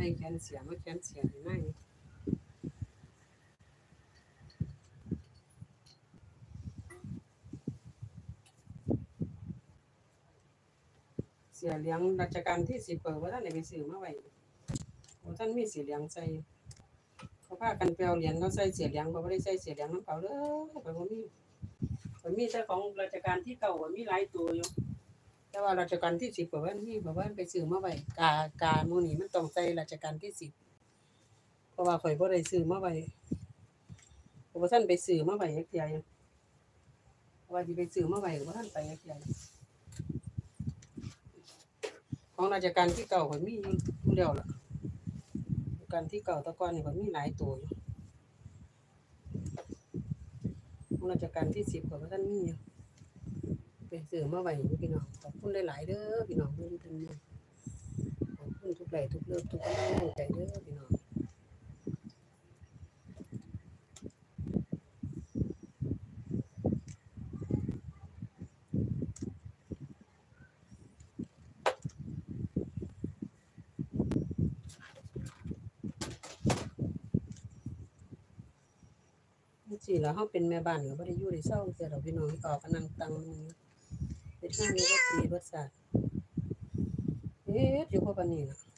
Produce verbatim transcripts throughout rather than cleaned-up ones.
ให้แขนเสียมาแขนเสียให้นั่งเสียเหลียงราชการที่สิบเปิดว่าท่านได้ไปซื้อมาไว้ว่าท่านมีสีเหลียงใส่เขาพากันเปลวเหรียญเขาใส่เสียเหลียงเขาไม่ได้ใส่เสียเหลียงน้ำเปล่าเด้อไปบ่มีมันมีแต่ของราชการที่เก่ามีหลายตัวอยู่แต่ว่าราชการที่สิบเปิดว่ามีบอกว่าไปซื้อมาไว้กากาโมนี่มันต้องใส่ราชการที่สิบเพราะว่าข่อยบ่ได้ซื้อมาไว้เพราะว่าท่านไปซื้อมาไว้เทียอยู่เพราะว่าสิไปซื้อมาไว้ว่าท่านไปเทียของราชการที่เก่าข่อยมีอยู่แล้วล่ะการที่เก่าตะกอนนี่ข่อยมีหลายตัวอยู่ของราชการที่สิบข่อยว่าท่านมีอยู่ไปซื้อมาไว้พี่น้องขอบคุณหลายๆเด้อพี่น้องเพิ่นเพิ่นขอบคุณทุกไลค์ทุกเลิฟทุกกำลังใจเด้อพี่น้องสิแล้วเฮาเป็นแม่บ้านก็บ่ได้อยู่ได้เซาเสียดอกพี่น้องออกก็นั่งตังเฮ็ดงานอยู่บ่ปีบ่ซาดเฮ็ดอยู่พอปานนี้น่ะ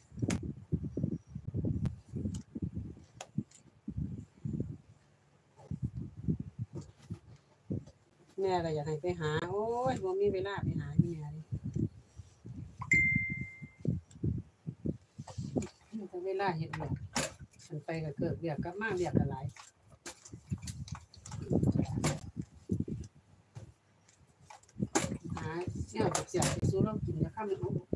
แม่ก็อยากให้ไปหาโอ้ยบ่มีเวลาไปหาแม่เลยมีแต่เวลาเฮ็ดเวียกคันไปก็เกิดเวียกกลับมาเวียกก็หลายหาแนวเสียบๆไปสู่เรากินจะค่ำเอา